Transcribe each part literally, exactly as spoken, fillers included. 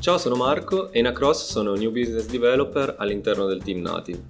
Ciao, sono Marco e in Across sono New Business Developer all'interno del team Native.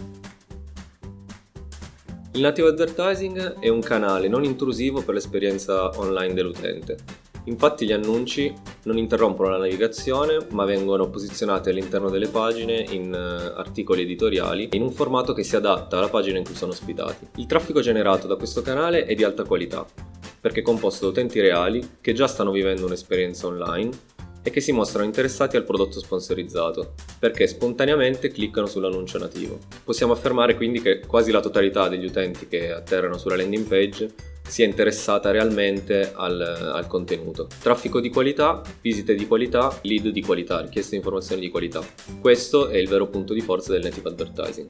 Il Native Advertising è un canale non intrusivo per l'esperienza online dell'utente. Infatti gli annunci non interrompono la navigazione, ma vengono posizionati all'interno delle pagine in articoli editoriali in un formato che si adatta alla pagina in cui sono ospitati. Il traffico generato da questo canale è di alta qualità, perché è composto da utenti reali che già stanno vivendo un'esperienza online e che si mostrano interessati al prodotto sponsorizzato, perché spontaneamente cliccano sull'annuncio nativo. Possiamo affermare quindi che quasi la totalità degli utenti che atterrano sulla landing page sia interessata realmente al, al contenuto. Traffico di qualità, visite di qualità, lead di qualità, richieste di informazioni di qualità. Questo è il vero punto di forza del native advertising.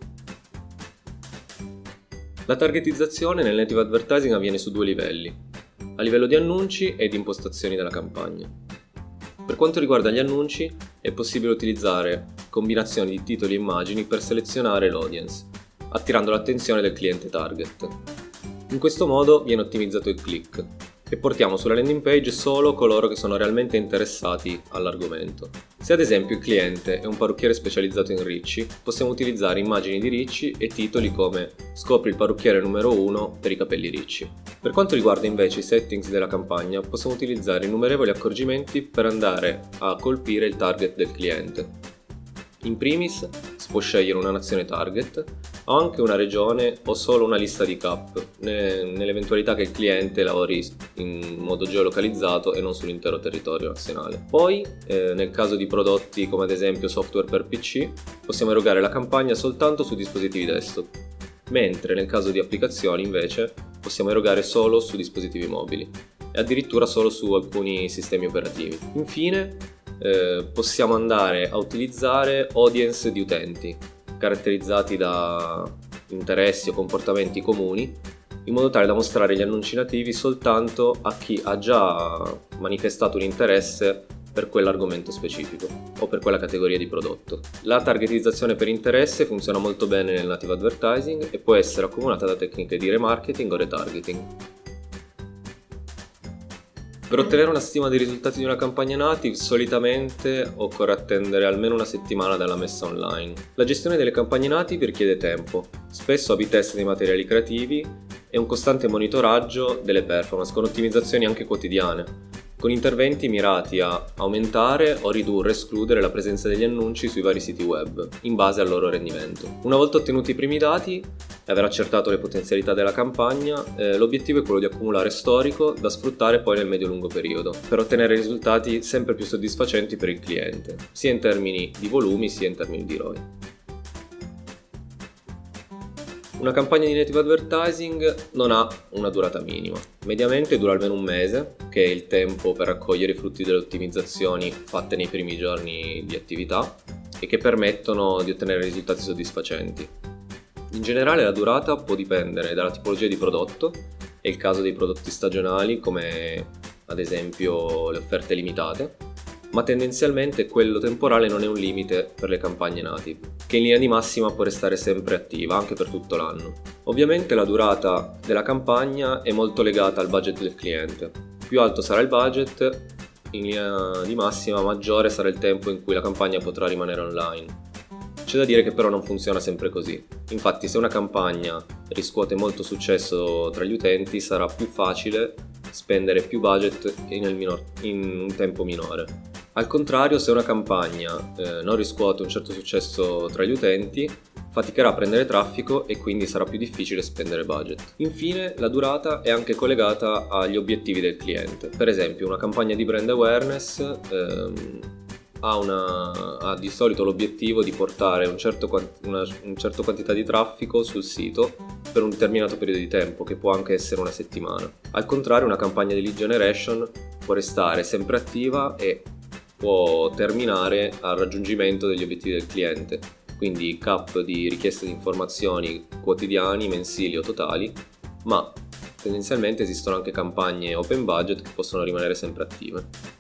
La targetizzazione nel native advertising avviene su due livelli, a livello di annunci e di impostazioni della campagna. Per quanto riguarda gli annunci, è possibile utilizzare combinazioni di titoli e immagini per selezionare l'audience, attirando l'attenzione del cliente target. In questo modo viene ottimizzato il click e portiamo sulla landing page solo coloro che sono realmente interessati all'argomento. Se ad esempio il cliente è un parrucchiere specializzato in ricci, possiamo utilizzare immagini di ricci e titoli come "Scopri il parrucchiere numero uno per i capelli ricci". Per quanto riguarda invece i settings della campagna, possiamo utilizzare innumerevoli accorgimenti per andare a colpire il target del cliente. In primis si può scegliere una nazione target o anche una regione o solo una lista di cap, nell'eventualità che il cliente lavori in modo geolocalizzato e non sull'intero territorio nazionale. Poi, eh, nel caso di prodotti come ad esempio software per P C, possiamo erogare la campagna soltanto su dispositivi desktop, mentre nel caso di applicazioni invece possiamo erogare solo su dispositivi mobili e addirittura solo su alcuni sistemi operativi. Infine, Eh, possiamo andare a utilizzare audience di utenti caratterizzati da interessi o comportamenti comuni, in modo tale da mostrare gli annunci nativi soltanto a chi ha già manifestato un interesse per quell'argomento specifico o per quella categoria di prodotto. La targetizzazione per interesse funziona molto bene nel native advertising e può essere accomunata da tecniche di remarketing o retargeting. Per ottenere una stima dei risultati di una campagna native solitamente occorre attendere almeno una settimana dalla messa online. La gestione delle campagne native richiede tempo, spesso A B test dei materiali creativi e un costante monitoraggio delle performance con ottimizzazioni anche quotidiane, con interventi mirati a aumentare o ridurre e escludere la presenza degli annunci sui vari siti web, in base al loro rendimento. Una volta ottenuti i primi dati e aver accertato le potenzialità della campagna, eh, l'obiettivo è quello di accumulare storico da sfruttare poi nel medio-lungo periodo, per ottenere risultati sempre più soddisfacenti per il cliente, sia in termini di volumi sia in termini di R O I. Una campagna di native advertising non ha una durata minima, mediamente dura almeno un mese, che è il tempo per raccogliere i frutti delle ottimizzazioni fatte nei primi giorni di attività e che permettono di ottenere risultati soddisfacenti. In generale la durata può dipendere dalla tipologia di prodotto, è il caso dei prodotti stagionali come ad esempio le offerte limitate, ma tendenzialmente quello temporale non è un limite per le campagne native, che in linea di massima può restare sempre attiva anche per tutto l'anno. Ovviamente la durata della campagna è molto legata al budget del cliente. Più alto sarà il budget, in linea di massima maggiore sarà il tempo in cui la campagna potrà rimanere online. C'è da dire che però non funziona sempre così. Infatti, se una campagna riscuote molto successo tra gli utenti, sarà più facile spendere più budget in, minor, in un tempo minore. Al contrario, se una campagna eh, non riscuote un certo successo tra gli utenti, faticherà a prendere traffico e quindi sarà più difficile spendere budget. Infine, la durata è anche collegata agli obiettivi del cliente. Per esempio, una campagna di brand awareness ehm, ha, una, ha di solito l'obiettivo di portare un certo, una, un certo quantità di traffico sul sito per un determinato periodo di tempo, che può anche essere una settimana. Al contrario, una campagna di lead generation può restare sempre attiva e può terminare al raggiungimento degli obiettivi del cliente, quindi cap di richieste di informazioni quotidiani, mensili o totali, ma tendenzialmente esistono anche campagne open budget che possono rimanere sempre attive.